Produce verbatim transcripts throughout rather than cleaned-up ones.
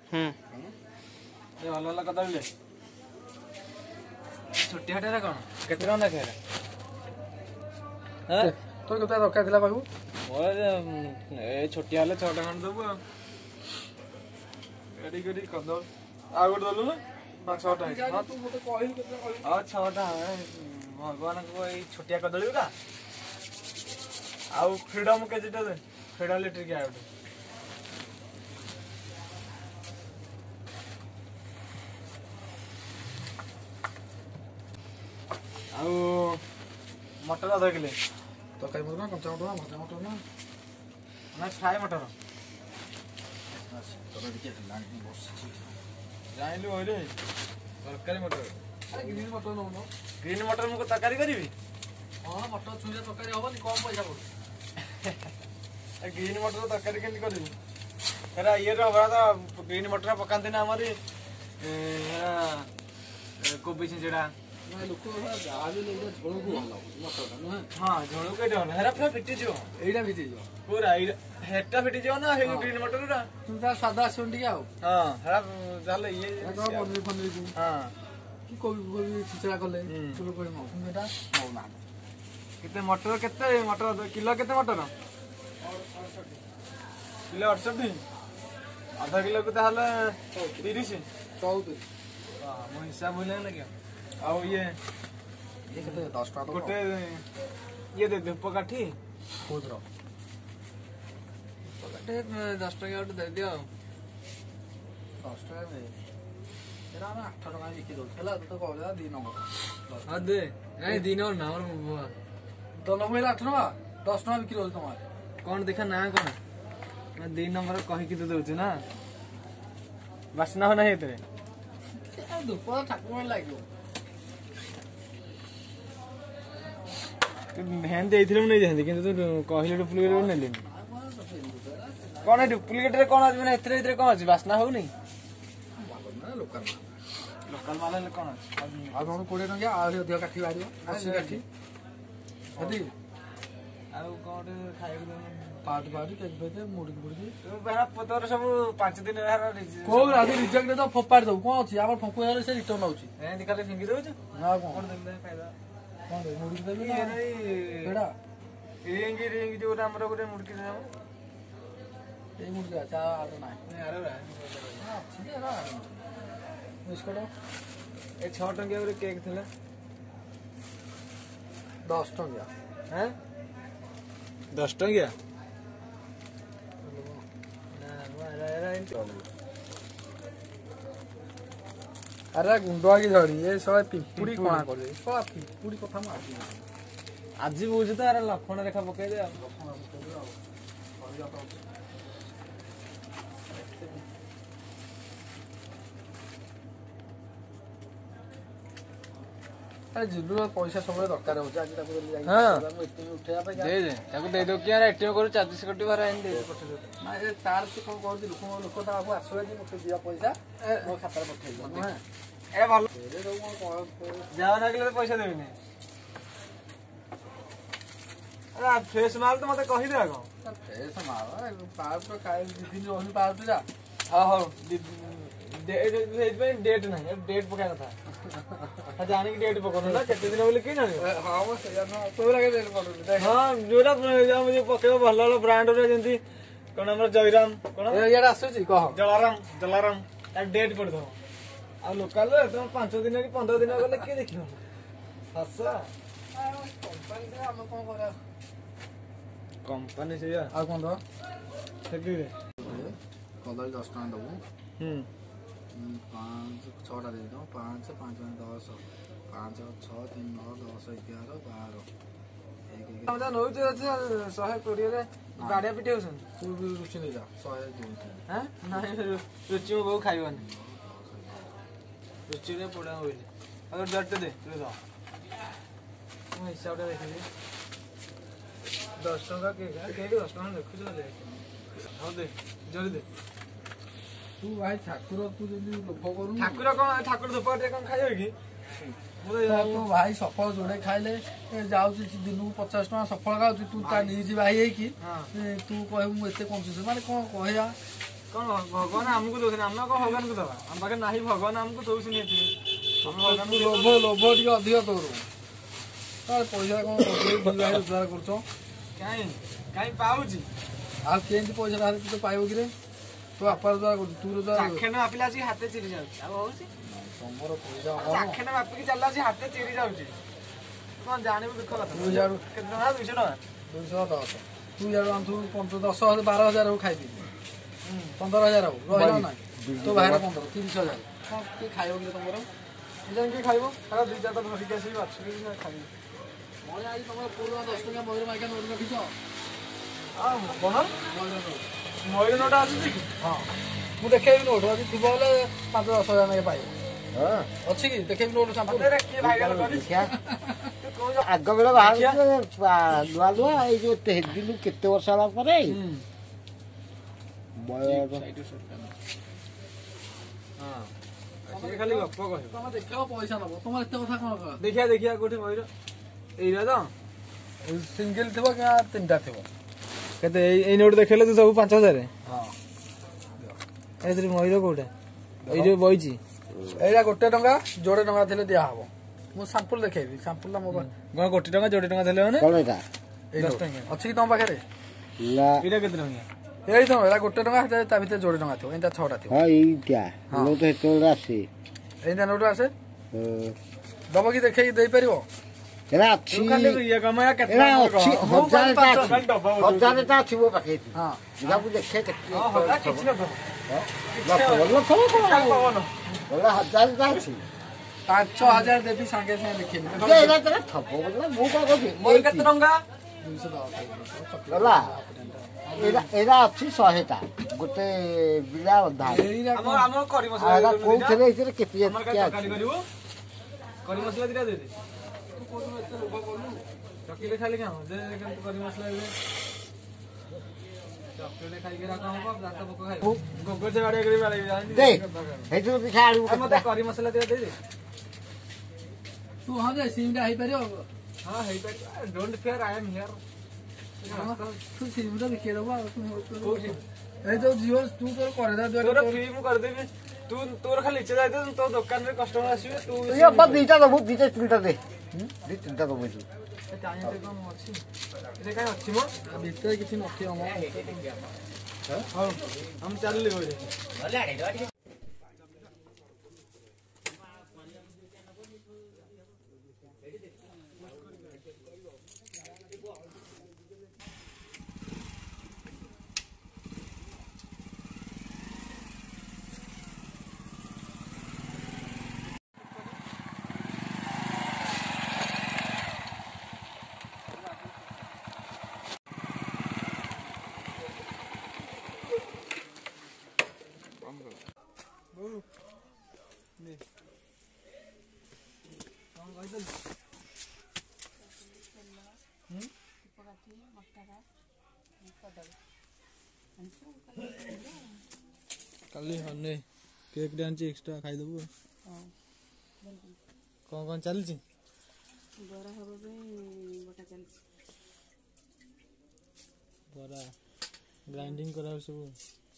हम्म ए वाला वाला कदा ले छोटी हटेरा कोन केते रन देखेरा हां तो कता रखा दिला बाबू मोर ए छोटी वाला छटा खन दबु एडी गडी कदो आ गोट दलु ना पांच छटा हां तू मते कहि केते कहि हां छटा भगवान को ए छोटिया कदली का आउ फ्रीडम के जेटा दे फ्रीडम लिटर के आउट आउ मटर आधा किलो तो कई मटर ना कंचा मटर ना भजा मटर ना ना फ्राई मटर बस तो देखि लानी बस जाइलु होइले तरकारी मटर अरे ग्रीन मटर नो नो ग्रीन मटर मुको तरकारी करबी हां मटर छुले तरकारी होबनी कम पैसा पड़ ग्रीन मटर तरकारी केंती करबी एरा ये रो बड़ा तो ग्रीन मटर पकांते ना हमारी एरा कोबी छिंचड़ा ना लोक आलू ले झोल को होला मटर ना हां झोल के डन हेरा पूरा फिटी जो एडा भी जो पूरा हेटा फिटी जो ना हे ग्रीन मटर रा तुम ता सादा सुंडी आ हां हेरा जाले ये तो पनीर पनीर हां कि कोबी कोबी छिचड़ा करले तुम कोई मौ तुम एटा मौ ना कितने मटर कितने मटर किलो कितने मटर किलो अड़सठ आधा किलो को ताहले तीस चौदह हां मो हिसाब होले ना क्या आउ ये ये केते दस टका गोटे ये दे धूप काठी खुद रो काठी दस टका उठ दे दियो दस टका में एरा ना आठ टका बिकी दो खेला तो कहला दिन नंबर हां दे नहीं दिन और ना और तो नंबर आठ टका दस टका बिकी दो तुम्हारे कौन देखा ना कौन मैं दिन नंबर कहि कि दे दोछ ना वासना हो नहीं हेतरे धूप ठाकुर में लागियो भैन देइथिलु नहीं जहंदी किंतु तू कहिले डुप्लीकेट नेली कोन है डुप्लीकेट रे कोन आज माने एतरे एतरे कोन अछि वासना हो नहीं लोकल लोकल माल ले कोन अछि आ कोन कोड़े न गया आ अधिक काठी बारियो अस्सी काठी यदि आ कोन खाइ पाट पाट के बेते मुड़ी मुड़ी तू बेरा पतर सब पांच दिन रहरा को राधी रिजेक्ट तो फोपाड़ दो कोन अछि हमर फंकु हेले से रिटर्न होछि ए निकाले फिंगी दोछ ना कोन कोन देले फायदा कोन दे मुड़ी दे ये ना नहीं केडा रिंग रिंग जो हमर गोटे मुड़की दे ए मुड़ी अच्छा आ तो ना नहीं आरो रा हां ठीक है ना इसको ए छह टंकिया रे केक थिला दस टका हैं दस टंकिया अरे गुंडा की झड़ी ये सब पिंपुड़ी कोना करे सब पिंपुड़ी कथा म आसी आज बुझ तो अरे लखन रेखा पकई दे अरे जिल्लू पैसा सब दरकार हो आज ताको जाई हां एटीएम उठेया पे दे दे ताको दे दो क्या एटीएम करू चालीस कोटी भरा इन दे ना ए तार से कोन कहू लोक लोक ता आबो आसो जे मते दिया पैसा मो खाता रे पठेई दो हां ए भलो ए दो कोन जाव ना के पैसा देबी नहीं अरे फ्रेश माल तो मते कहि दे आगो फ्रेश माल पार तो काई दिन रोही पार तो जा हां हां डेट डेट नहीं डेट पका था जाने की डेट पकड़ो ना कितने दिन बोले की ना हां वो सही ना तो लगे डेट पकड़ो हां जोरा मुझे पकेबो भल भल ब्रांड रे जेंती कोन हमर जयराम कोन ये आसु छी कह जलाराम जलाराम ता डेट पड़ दो आ लोकल रे तुम पांच दिन की पंद्रह दिन गले के देखियो हसा कंपनी से हम कोन करा कंपनी से या आ कोन दो ठगी रे कदल दस टका दबो हम पाँच छटा दे दो पाँच पाँच दस पाँच छः तीन नौ दस ग्यारह बारह हम जा नौ जे सौ कोड़े रे गाड़िया पिटे होसन तू भी रुचि नहीं जा सौ दो हैं नहीं रुचि में बहु खाइबन रुचि रे पड़ा होइले अगर जट दे ले दो मैं हिसाब रे देखि दस टका के के दस टका देखु जो दे हां दे जल्दी दे तू भाई ठाकुर तू जल्दी लोभ करू ठाकुर कौन ठाकुर धोपाटे कौन खाइबे की तू भाई सफल जोड़े खाइले जाऊ दिन को पचास टका सफल खाऊ तू ता निजी भाई है कि तू कह एत कंजूस माने कौन कहया कौन भगवान हमको दोसन हम को भगवान को दबा हम पाखे नाही भगवान हमको दोसन हेती हम भगवान को लोभ लोभ टिके अधिक तोर तार पैसा कोन रोजगार रोजगार करछो काई काई पाउची आ केंति पैसा धार तू पाइबो कि रे तू अपार रोजगार कर तू रोजगार चाखेन मापिला जी हाथे चिरी जाउची अब होउची तमरो पैसा हो चाखेन मापी की चलला जी हाथे चिरी जाउची कोन जानिबो दुख कथा तू यार केतना ना दुइश टका दुइश दस तू यार हम तू दस हजार बारह हजार हो खाइ दी पंद्रह हजार हो रहला ना तो बाहर पंद्रह तीस हजार कोन के खाइबो कि तमरो जन के खाइबो सारा दुई चार धरि के आसी बाछ के खाइ मोय आई तमरो पूरा दस टका मयूर माइका नोट रखिछ आ कोन मयूर नोट आसी कि हां मु देखेबी नोट अभी थी बोले पाँच दस हजार में पाइबो हां अछि कि देखेबी नोट संपूर्ण अरे के भाइगल करी क्या आग बेला बाहर लुआ लुआ ए जो दिन केते वर्ष होला परे हां खाली गप कह तम देखो पैसा नबो तम एते कथा कोन कह देखिया देखिया कोठी मयूर एइरा तो सिंगल थिबो क्या तीनटा थिबो केते ए नोट देखेले तो सब पाँच हजार हां एतरी मयूर कोठे ए जो बइची एइरा गोटे टंका जोड़े टंका थिले दिया हबो मु सैंपल देखेबी सैंपल ला मोबाइल गण कोटी टंका जोड़े टंका देले माने कोन एटा दस टंका अछि कि तम पाखरे ला एटा केते टंका एई तो एला गोटे टंका ता भीतर जोड़े टंका थियो एंता छटा थियो हां ई क्या लो तो हेतोला से एंता नोट आसे दबो कि देखे देई परिबो एरा अछि तू खाली ये कमाया केते एरा अछि हजार टा हजार टा थिबो पाखे हां जाबु देखे केते हां होला किछ न ला बोलो तो बोला हजार टा अछि पाँच हजार देबी संगे संगे लिखिबी ए एरा तरा थबो बोला मु का कहबी मोर केते टंका दुइश दस बोला एरा एरा अछि सौ टा गोटे बिला अधा एइरा हम हम करी मसला आला कोन थरे इसे केते हमर का क्या तकाली करिवो करी मसला दिरा दे दे चकीले खाली क्या दे दे करी मसला दे चॉकलेट खाई के रखा हो रात को खाई गोगर से गाड़ी करी वाले दे हेतु दिखाड़ू मते करी मसला दिरा दे दे तू हां जे सिमडा हेइ परियो हां हे पर don't fear I am here तू सिमडा लिखे दबा तू कोठी ए तो जियो तू तोर करे दा तोर फ्री मु कर देबी तू तोर खाली इच्छा जाय तो दुकान रे कस्टमर आसीबे तू ये बस दीटा दबो दीटा तीनटा दे दी तीनटा दबो तू टाइम से कम अछि इसे काय अछि मो भीतर किछि नथियो हम हां हम चलले गए काली हने केक डांस एक्स्ट्रा खाई देबो कौन कौन चल छी बरा हबो बे बटा चल बरा ग्राइंडिंग करा सब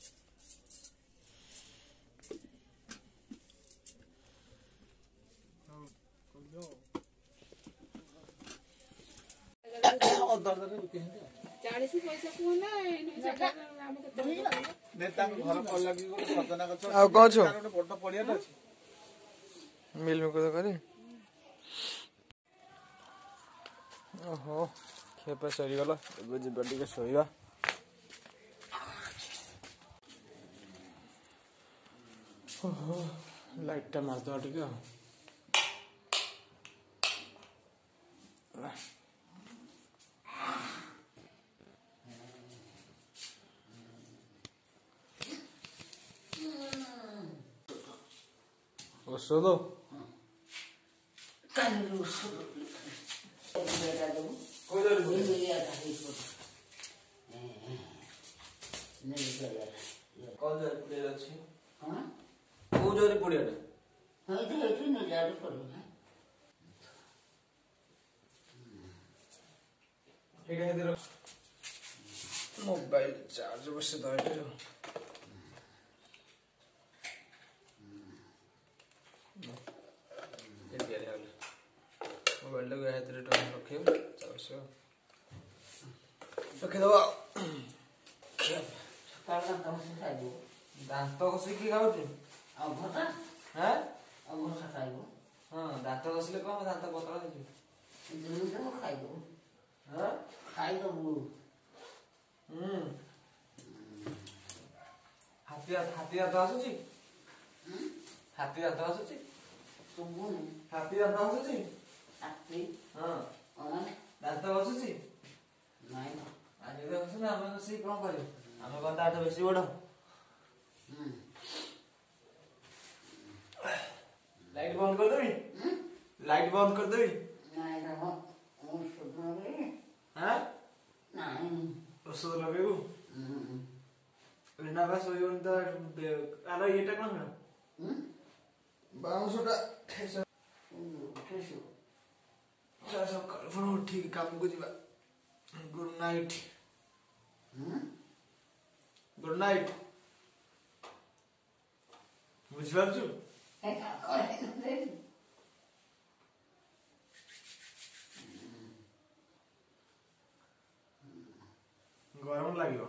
चालीस पैसा को ना हम केते नेता घर पर लगी सजना गछ आ गछ गोटे बड़ पड़ियाटा अछि मिल में को करे ओहो खेपे सरी गला एबे जे बडी के सोइबा ओहो लाइट टा मार दो टिके ଔଷଧ କୋଉ ଜରି ପଡିଆଟା ମୋବାଇଲ ଚାର୍ଜ ବସେ ତ ଏଠି मोबाइल टाक हाथ रखे चावल रखिदेव दात घषिकी खाऊ हाँ हाँ दात घषिले कौन दात पतला हाँ हम्म हाथी हाथी दात आसुची हाथी दात आसुची हाथी दात आसुची हाँ दात घषुची आज घषुना आम घषि कौन कर आम कौन ताठ बेसी बड़ लाइट बंद कर देवी लाइट बंद कर देवी हाँ औषध लगेबू बिना बस होई तो आरो येटा कोन बाउंसटा ठेस सकाल फोन उठी काम को जीवा गुड नाइट गुड नाइट बुझिपारछु गरम लागियो